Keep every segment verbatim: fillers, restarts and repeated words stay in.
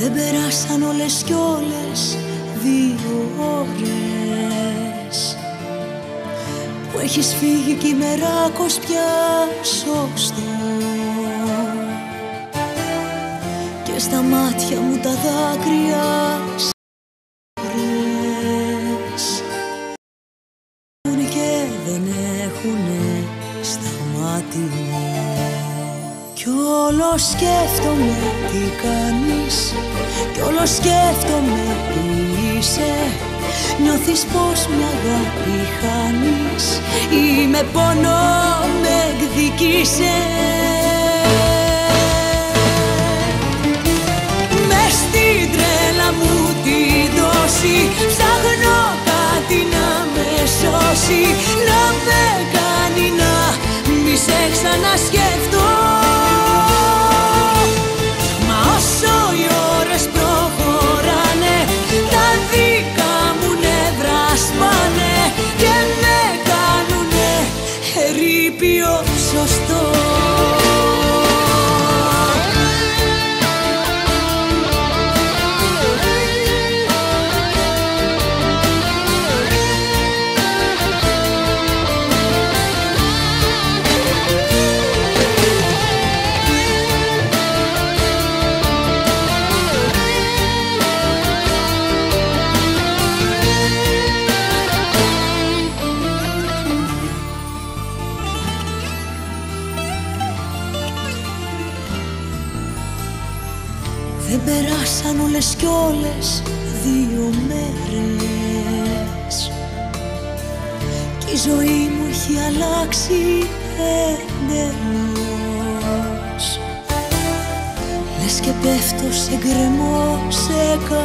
Δεν περάσαν όλες κι όλες δύο ώρες που έχεις φύγει κι ημεράκος πια σωστό. Και στα μάτια μου τα δάκρυα σωρές και δεν έχουνε σταματήσει. Κι όλο σκέφτομαι τι κάνεις, κι όλο σκέφτομαι που είσαι. Νιώθεις πως μια αγάπη χάνεις ή με πόνο με εκδικήσε. Μες στην τρέλα μου τη δόση ψάχνω κάτι να με σώσει, να με κάνει να μη σε ξανασκεφτώ. Μα όσο οι ώρες προχωράνε τα δικά μου νεύρα σπάνε και με κάνουνε ερείπιο σωστό. Δεν περάσαν όλες κι όλες δύο μέρες κι η ζωή μου έχει αλλάξει εντελώς. Λες και πέφτω σε γκρεμό σε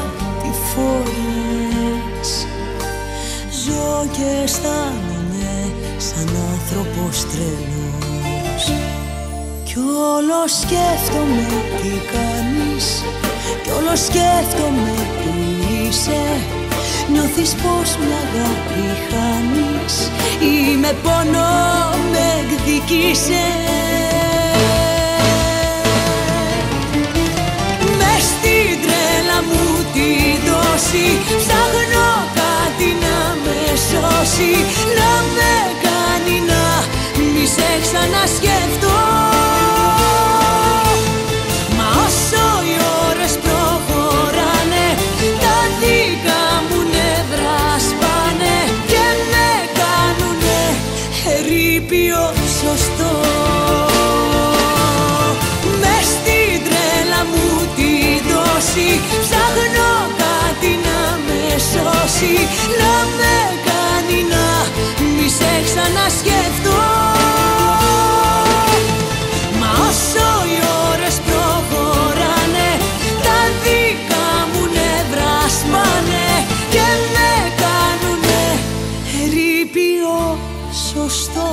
κατηφόρες. Ζω και αισθάνομαι σαν άνθρωπος τρελός. Κι όλο σκέφτομαι τι κάνεις, κι όλο σκέφτομαι που είσαι. Νιώθεις πως μια αγάπη χάνεις ή με πόνο με εκδικήσε. Μες στην τρέλα μου τη δόση ψάχνω κάτι να με σώσει, να με κάνει να μη σε ξανασκεφτώ. Σωστό. Μες στην τρέλα μου τη δόση ψάχνω κάτι να με σώσει, να με κάνει να μη σε ξανασκεφτώ. Μα όσο οι ώρες προχωράνε τα δικά μου νεύρα σπάνε και με κάνουνε ερείπιο σωστό.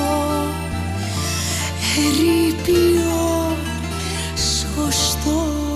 Ερείπιο σωστό.